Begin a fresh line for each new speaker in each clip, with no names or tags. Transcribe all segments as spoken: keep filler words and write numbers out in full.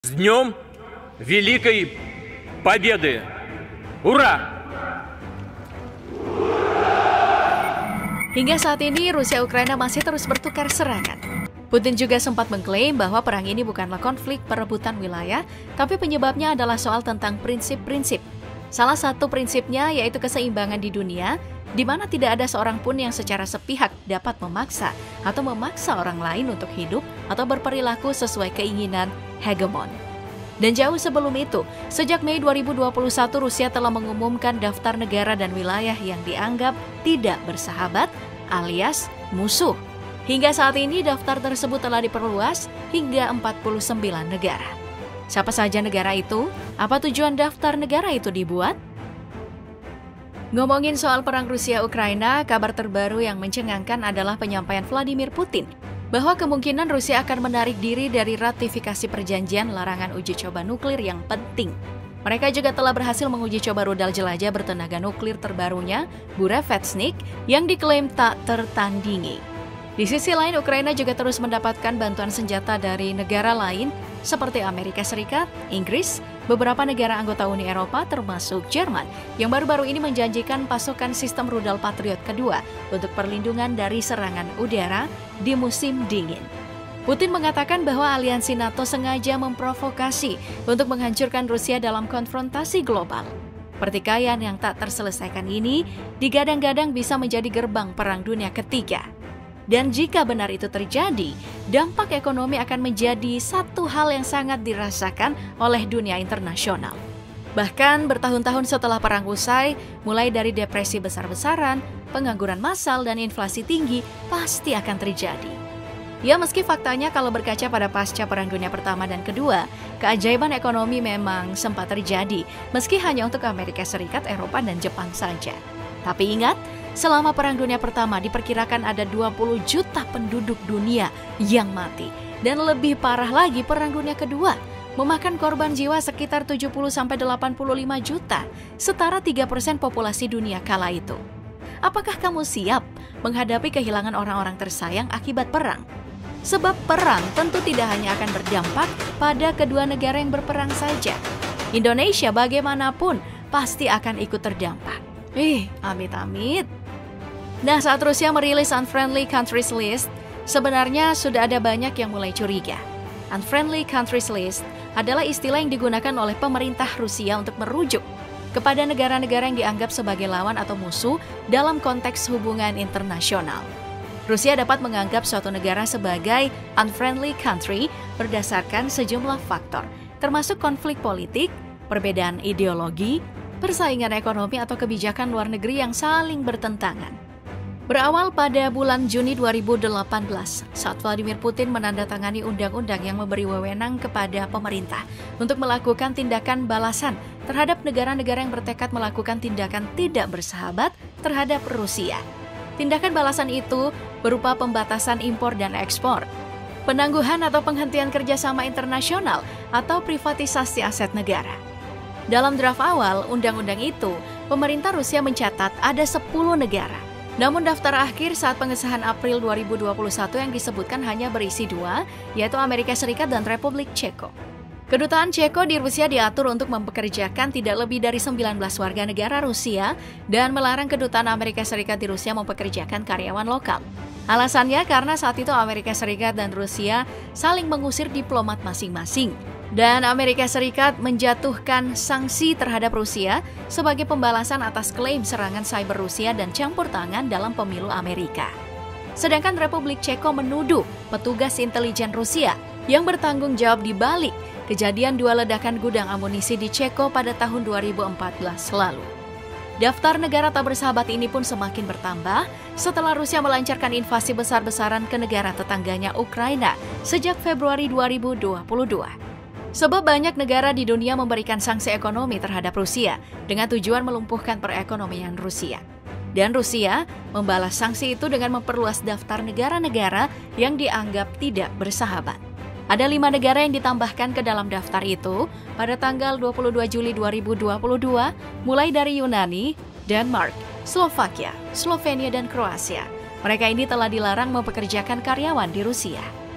С Днем Великой Победы! Ура!
Hingga saat ini, Rusia-Ukraina masih terus bertukar serangan. Putin juga sempat mengklaim bahwa perang ini bukanlah konflik perebutan wilayah, tapi penyebabnya adalah soal tentang prinsip-prinsip. Salah satu prinsipnya yaitu keseimbangan di dunia, di mana tidak ada seorang pun yang secara sepihak dapat memaksa atau memaksa orang lain untuk hidup atau berperilaku sesuai keinginan hegemon. Dan jauh sebelum itu, sejak Mei dua ribu dua puluh satu, Rusia telah mengumumkan daftar negara dan wilayah yang dianggap tidak bersahabat alias musuh. Hingga saat ini, daftar tersebut telah diperluas hingga empat puluh sembilan negara. Siapa saja negara itu? Apa tujuan daftar negara itu dibuat? Ngomongin soal perang Rusia-Ukraina, kabar terbaru yang mencengangkan adalah penyampaian Vladimir Putin bahwa kemungkinan Rusia akan menarik diri dari ratifikasi perjanjian larangan uji coba nuklir yang penting. Mereka juga telah berhasil menguji coba rudal jelajah bertenaga nuklir terbarunya, Burevestnik, yang diklaim tak tertandingi. Di sisi lain, Ukraina juga terus mendapatkan bantuan senjata dari negara lain seperti Amerika Serikat, Inggris, beberapa negara anggota Uni Eropa termasuk Jerman yang baru-baru ini menjanjikan pasokan sistem rudal Patriot kedua untuk perlindungan dari serangan udara di musim dingin. Putin mengatakan bahwa aliansi NATO sengaja memprovokasi untuk menghancurkan Rusia dalam konfrontasi global. Pertikaian yang tak terselesaikan ini digadang-gadang bisa menjadi gerbang perang dunia ketiga. Dan jika benar itu terjadi, dampak ekonomi akan menjadi satu hal yang sangat dirasakan oleh dunia internasional. Bahkan bertahun-tahun setelah perang usai, mulai dari depresi besar-besaran, pengangguran massal, dan inflasi tinggi pasti akan terjadi. Ya, meski faktanya kalau berkaca pada pasca Perang Dunia Pertama dan Kedua, keajaiban ekonomi memang sempat terjadi, meski hanya untuk Amerika Serikat, Eropa, dan Jepang saja. Tapi ingat, selama Perang Dunia Pertama diperkirakan ada dua puluh juta penduduk dunia yang mati. Dan lebih parah lagi Perang Dunia Kedua, memakan korban jiwa sekitar tujuh puluh sampai delapan puluh lima juta, setara tiga persen populasi dunia kala itu. Apakah kamu siap menghadapi kehilangan orang-orang tersayang akibat perang? Sebab perang tentu tidak hanya akan berdampak pada kedua negara yang berperang saja. Indonesia bagaimanapun pasti akan ikut terdampak. Eh, amit-amit. Nah, saat Rusia merilis Unfriendly Countries List, sebenarnya sudah ada banyak yang mulai curiga. Unfriendly Countries List adalah istilah yang digunakan oleh pemerintah Rusia untuk merujuk kepada negara-negara yang dianggap sebagai lawan atau musuh dalam konteks hubungan internasional. Rusia dapat menganggap suatu negara sebagai unfriendly country berdasarkan sejumlah faktor, termasuk konflik politik, perbedaan ideologi, persaingan ekonomi atau kebijakan luar negeri yang saling bertentangan. Berawal pada bulan Juni dua ribu delapan belas, saat Vladimir Putin menandatangani undang-undang yang memberi wewenang kepada pemerintah untuk melakukan tindakan balasan terhadap negara-negara yang bertekad melakukan tindakan tidak bersahabat terhadap Rusia. Tindakan balasan itu berupa pembatasan impor dan ekspor, penangguhan atau penghentian kerjasama internasional, atau privatisasi aset negara. Dalam draft awal undang-undang itu, pemerintah Rusia mencatat ada sepuluh negara. Namun daftar akhir saat pengesahan April dua ribu dua puluh satu yang disebutkan hanya berisi dua, yaitu Amerika Serikat dan Republik Ceko. Kedutaan Ceko di Rusia diatur untuk mempekerjakan tidak lebih dari sembilan belas warga negara Rusia dan melarang kedutaan Amerika Serikat di Rusia mempekerjakan karyawan lokal. Alasannya karena saat itu Amerika Serikat dan Rusia saling mengusir diplomat masing-masing. Dan Amerika Serikat menjatuhkan sanksi terhadap Rusia sebagai pembalasan atas klaim serangan cyber Rusia dan campur tangan dalam pemilu Amerika. Sedangkan Republik Ceko menuduh petugas intelijen Rusia yang bertanggung jawab di balik kejadian dua ledakan gudang amunisi di Ceko pada tahun dua ribu empat belas lalu. Daftar negara tak bersahabat ini pun semakin bertambah setelah Rusia melancarkan invasi besar-besaran ke negara tetangganya Ukraina sejak Februari dua ribu dua puluh dua. Sebab banyak negara di dunia memberikan sanksi ekonomi terhadap Rusia dengan tujuan melumpuhkan perekonomian Rusia. Dan Rusia membalas sanksi itu dengan memperluas daftar negara-negara yang dianggap tidak bersahabat. Ada lima negara yang ditambahkan ke dalam daftar itu pada tanggal dua puluh dua Juli dua ribu dua puluh dua, mulai dari Yunani, Denmark, Slovakia, Slovenia, dan Kroasia. Mereka ini telah dilarang mempekerjakan karyawan di Rusia.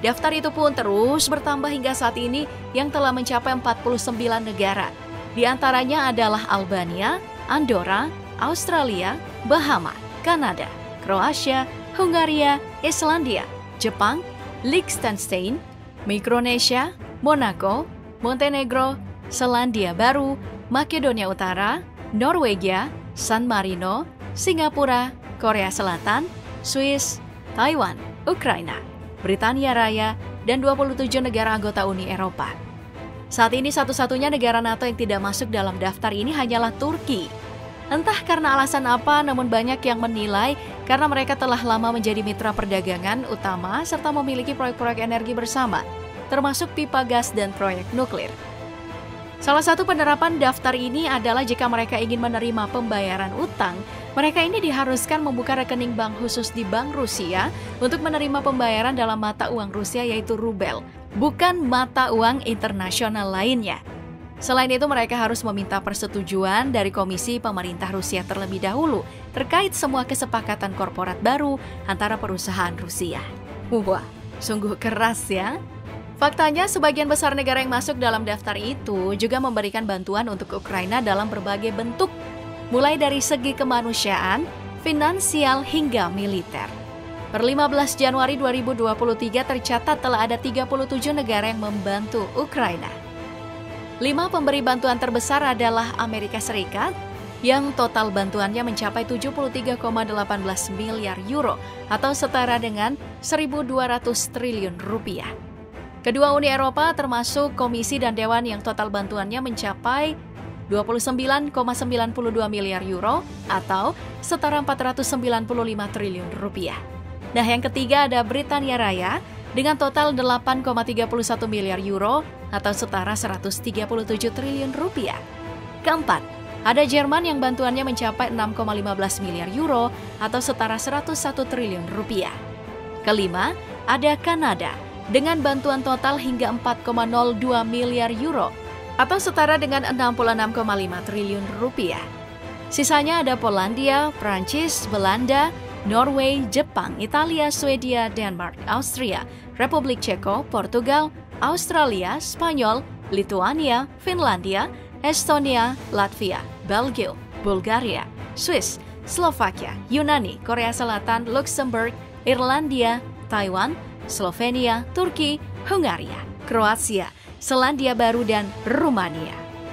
Daftar itu pun terus bertambah hingga saat ini yang telah mencapai empat puluh sembilan negara. Di antaranya adalah Albania, Andorra, Australia, Bahama, Kanada, Kroasia, Hungaria, Islandia, Jepang, Liechtenstein, Mikronesia, Monaco, Montenegro, Selandia Baru, Makedonia Utara, Norwegia, San Marino, Singapura, Korea Selatan, Swiss, Taiwan, Ukraina, Britania Raya, dan dua puluh tujuh negara anggota Uni Eropa. Saat ini satu-satunya negara NATO yang tidak masuk dalam daftar ini hanyalah Turki. Entah karena alasan apa, namun banyak yang menilai karena mereka telah lama menjadi mitra perdagangan utama serta memiliki proyek-proyek energi bersama, termasuk pipa gas dan proyek nuklir. Salah satu penerapan daftar ini adalah jika mereka ingin menerima pembayaran utang, mereka ini diharuskan membuka rekening bank khusus di Bank Rusia untuk menerima pembayaran dalam mata uang Rusia yaitu rubel, bukan mata uang internasional lainnya. Selain itu, mereka harus meminta persetujuan dari Komisi Pemerintah Rusia terlebih dahulu terkait semua kesepakatan korporat baru antara perusahaan Rusia. Wah, sungguh keras ya. Faktanya, sebagian besar negara yang masuk dalam daftar itu juga memberikan bantuan untuk Ukraina dalam berbagai bentuk, mulai dari segi kemanusiaan, finansial, hingga militer. Per lima belas Januari dua ribu dua puluh tiga tercatat telah ada tiga puluh tujuh negara yang membantu Ukraina. Lima pemberi bantuan terbesar adalah Amerika Serikat, yang total bantuannya mencapai tujuh puluh tiga koma satu delapan miliar euro atau setara dengan seribu dua ratus triliun rupiah. Kedua, Uni Eropa termasuk Komisi dan Dewan yang total bantuannya mencapai dua puluh sembilan koma sembilan dua miliar euro atau setara empat ratus sembilan puluh lima triliun rupiah. Nah, yang ketiga ada Britania Raya dengan total delapan koma tiga satu miliar euro atau setara seratus tiga puluh tujuh triliun rupiah. Keempat, ada Jerman yang bantuannya mencapai enam koma lima belas miliar euro atau setara seratus satu triliun rupiah. Kelima, ada Kanada dengan bantuan total hingga empat koma nol dua miliar euro atau setara dengan enam puluh enam koma lima triliun rupiah. Sisanya ada Polandia, Prancis, Belanda, Norway, Jepang, Italia, Swedia, Denmark, Austria, Republik Ceko, Portugal, Australia, Spanyol, Lituania, Finlandia, Estonia, Latvia, Belgia, Bulgaria, Swiss, Slovakia, Yunani, Korea Selatan, Luxembourg, Irlandia, Taiwan, Slovenia, Turki, Hungaria, Kroasia, Selandia Baru, dan Rumania.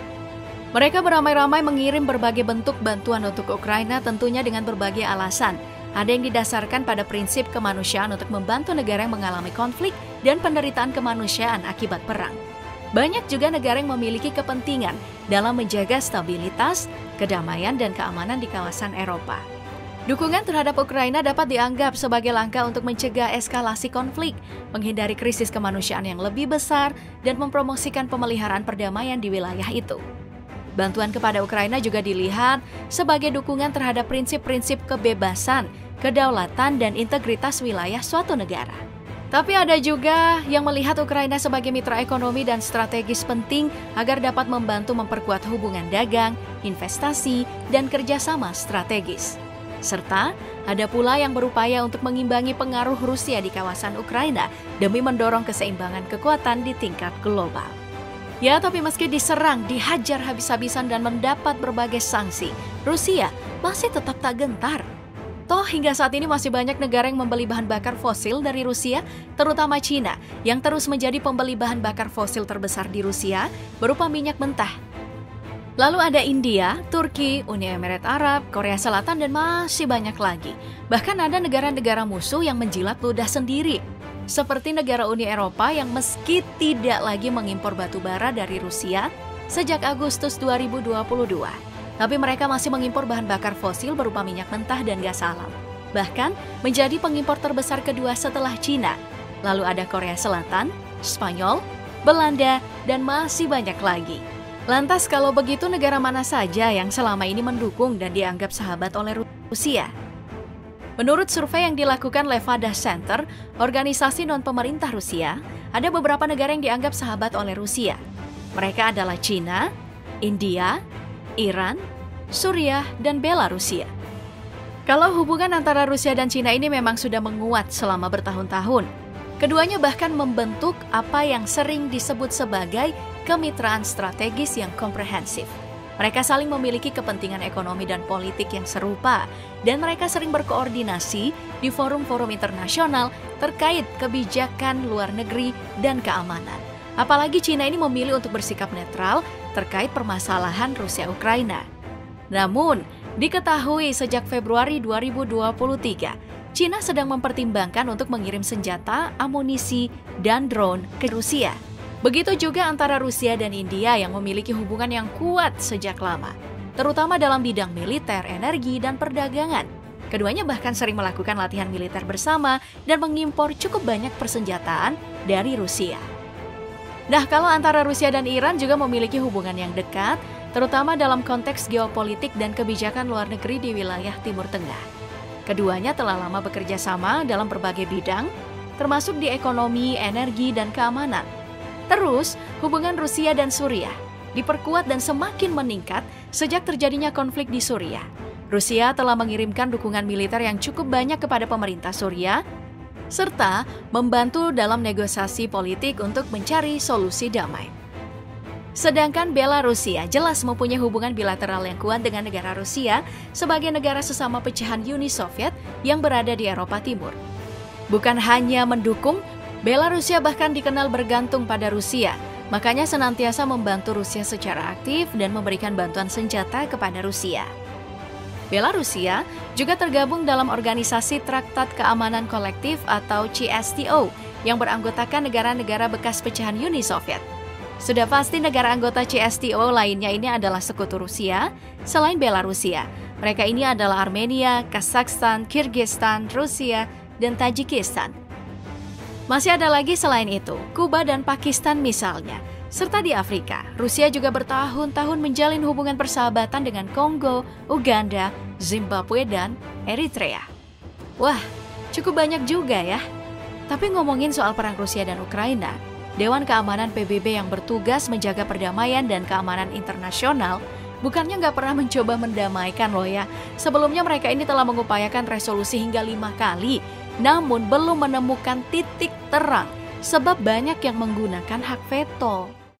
Mereka beramai-ramai mengirim berbagai bentuk bantuan untuk Ukraina tentunya dengan berbagai alasan. Ada yang didasarkan pada prinsip kemanusiaan untuk membantu negara yang mengalami konflik dan penderitaan kemanusiaan akibat perang. Banyak juga negara yang memiliki kepentingan dalam menjaga stabilitas, kedamaian, dan keamanan di kawasan Eropa. Dukungan terhadap Ukraina dapat dianggap sebagai langkah untuk mencegah eskalasi konflik, menghindari krisis kemanusiaan yang lebih besar, dan mempromosikan pemeliharaan perdamaian di wilayah itu. Bantuan kepada Ukraina juga dilihat sebagai dukungan terhadap prinsip-prinsip kebebasan, kedaulatan, dan integritas wilayah suatu negara. Tapi ada juga yang melihat Ukraina sebagai mitra ekonomi dan strategis penting agar dapat membantu memperkuat hubungan dagang, investasi, dan kerjasama strategis. Serta ada pula yang berupaya untuk mengimbangi pengaruh Rusia di kawasan Ukraina demi mendorong keseimbangan kekuatan di tingkat global. Ya, tapi meski diserang, dihajar habis-habisan dan mendapat berbagai sanksi, Rusia masih tetap tak gentar. Toh hingga saat ini masih banyak negara yang membeli bahan bakar fosil dari Rusia, terutama Cina, yang terus menjadi pembeli bahan bakar fosil terbesar di Rusia berupa minyak mentah. Lalu ada India, Turki, Uni Emirat Arab, Korea Selatan, dan masih banyak lagi. Bahkan ada negara-negara musuh yang menjilat ludah sendiri. Seperti negara Uni Eropa yang meski tidak lagi mengimpor batu bara dari Rusia sejak Agustus dua ribu dua puluh dua. Tapi mereka masih mengimpor bahan bakar fosil berupa minyak mentah dan gas alam. Bahkan menjadi pengimpor terbesar kedua setelah Cina. Lalu ada Korea Selatan, Spanyol, Belanda, dan masih banyak lagi. Lantas kalau begitu negara mana saja yang selama ini mendukung dan dianggap sahabat oleh Rusia? Menurut survei yang dilakukan Levada Center, organisasi non-pemerintah Rusia, ada beberapa negara yang dianggap sahabat oleh Rusia. Mereka adalah Cina, India, Iran, Suriah, dan Belarusia. Kalau hubungan antara Rusia dan Cina ini memang sudah menguat selama bertahun-tahun. Keduanya bahkan membentuk apa yang sering disebut sebagai kemitraan strategis yang komprehensif. Mereka saling memiliki kepentingan ekonomi dan politik yang serupa, dan mereka sering berkoordinasi di forum-forum internasional terkait kebijakan luar negeri dan keamanan. Apalagi Cina ini memilih untuk bersikap netral terkait permasalahan Rusia-Ukraina. Namun, diketahui sejak Februari dua ribu dua puluh tiga, Cina sedang mempertimbangkan untuk mengirim senjata, amunisi, dan drone ke Rusia. Begitu juga antara Rusia dan India yang memiliki hubungan yang kuat sejak lama, terutama dalam bidang militer, energi, dan perdagangan. Keduanya bahkan sering melakukan latihan militer bersama dan mengimpor cukup banyak persenjataan dari Rusia. Nah, kalau antara Rusia dan Iran juga memiliki hubungan yang dekat, terutama dalam konteks geopolitik dan kebijakan luar negeri di wilayah Timur Tengah. Keduanya telah lama bekerja sama dalam berbagai bidang, termasuk di ekonomi, energi, dan keamanan. Terus, hubungan Rusia dan Suriah diperkuat dan semakin meningkat sejak terjadinya konflik di Suriah. Rusia telah mengirimkan dukungan militer yang cukup banyak kepada pemerintah Suriah, serta membantu dalam negosiasi politik untuk mencari solusi damai. Sedangkan Belarusia jelas mempunyai hubungan bilateral yang kuat dengan negara Rusia sebagai negara sesama pecahan Uni Soviet yang berada di Eropa Timur. Bukan hanya mendukung, Belarusia bahkan dikenal bergantung pada Rusia, makanya senantiasa membantu Rusia secara aktif dan memberikan bantuan senjata kepada Rusia. Belarusia juga tergabung dalam Organisasi Traktat Keamanan Kolektif atau C S T O yang beranggotakan negara-negara bekas pecahan Uni Soviet. Sudah pasti negara anggota C S T O lainnya ini adalah sekutu Rusia selain Belarusia. Mereka ini adalah Armenia, Kazakhstan, Kyrgyzstan, Rusia, dan Tajikistan. Masih ada lagi selain itu, Kuba dan Pakistan misalnya. Serta di Afrika, Rusia juga bertahun-tahun menjalin hubungan persahabatan dengan Kongo, Uganda, Zimbabwe, dan Eritrea. Wah, cukup banyak juga ya. Tapi ngomongin soal perang Rusia dan Ukraina, Dewan Keamanan P B B yang bertugas menjaga perdamaian dan keamanan internasional bukannya nggak pernah mencoba mendamaikan loh ya. Sebelumnya mereka ini telah mengupayakan resolusi hingga lima kali, namun belum menemukan titik terang sebab banyak yang menggunakan hak veto.